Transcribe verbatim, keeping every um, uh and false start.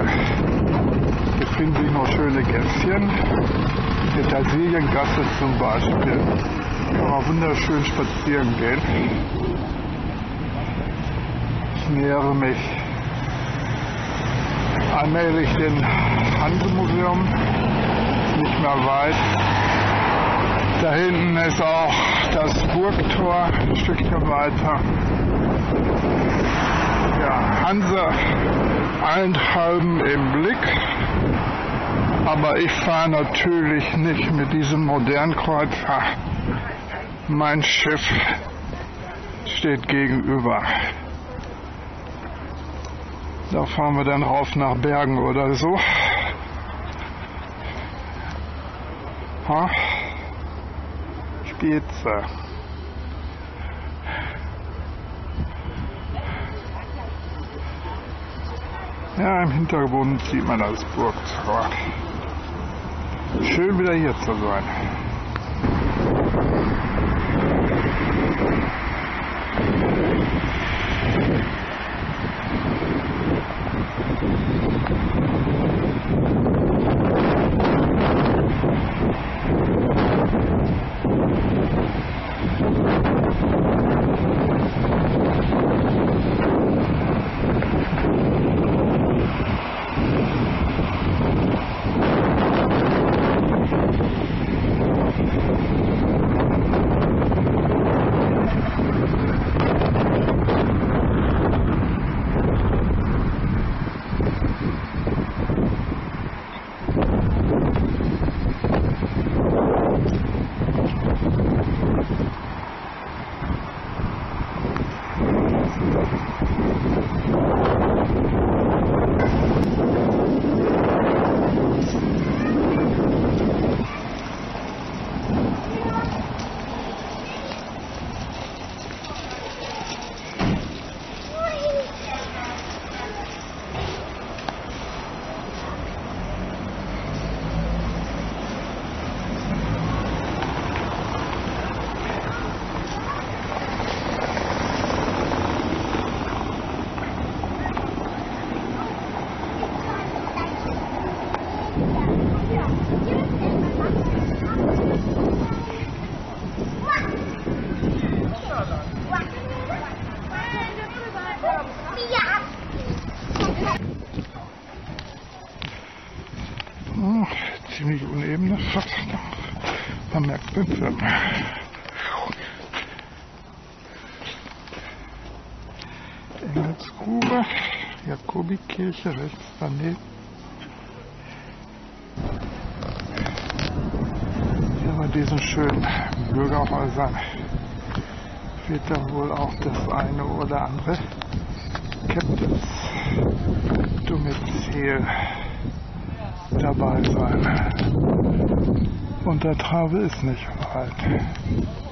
Äh, hier finden sich noch schöne Gässchen. Petersiliengasse zum Beispiel. Kann man wunderschön spazieren gehen. Ich nähere mich allmählich dem Hansemuseum. Nicht mehr weit. Da hinten ist auch das Burgtor, ein Stückchen weiter. Ja, Hanse allenthalben im Blick. Aber ich fahre natürlich nicht mit diesem modernen Kreuzer. Mein Schiff steht gegenüber. Da fahren wir dann rauf nach Bergen oder so. Ha? Spitze. Ja, im Hintergrund sieht man das Burgtor. Schön wieder hier zu sein. Oh, ziemlich unebene Fahrt. Man merkt den Film. Engelsgrube, Jakobikirche rechts daneben. Hier bei diesen schönen Bürgerhäusern wird dann wohl auch das eine oder andere Captains-Domizil dabei sein. Und der Trave ist nicht weit.